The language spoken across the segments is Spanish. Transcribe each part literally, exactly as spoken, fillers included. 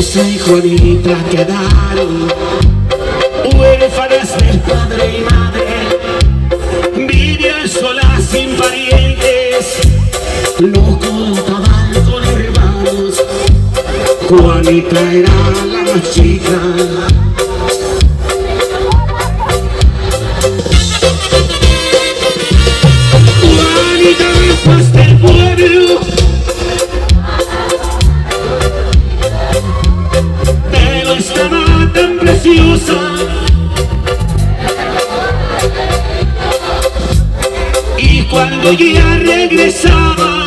Rosa y Juanita quedaron huérfanas de padre y madre, vivían solas sin parientes, no contaban con hermanos. Juanita era la más chica, Juanita después del pueblo, pero estaba tan preciosa y cuando ya regresaba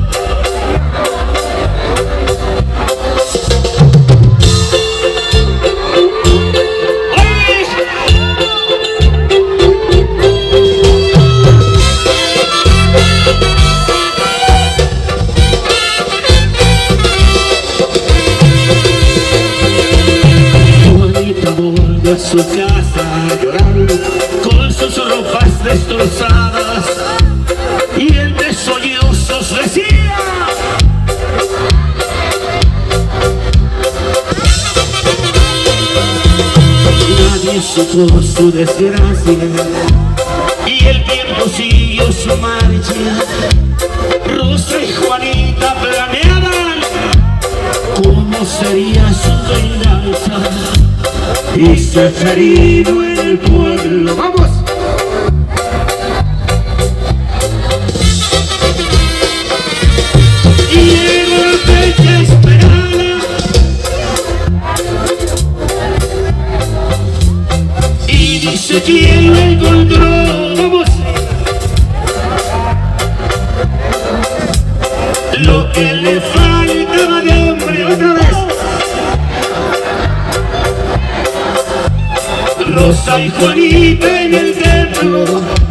a su casa llorando con sus ropas destrozadas y entre sollozos decía: nadie supo su desgracia y el tiempo siguió su marcha. Rosa y Juanita planeaban cómo sería su venganza y se ferido en el pueblo. ¡Vamos! Y llegó la fecha esperada y dice quién lo encontró. ¡Vamos! Lo que le faltaba de hombre. ¡Otra vez! Rosa y Juanita en el templo.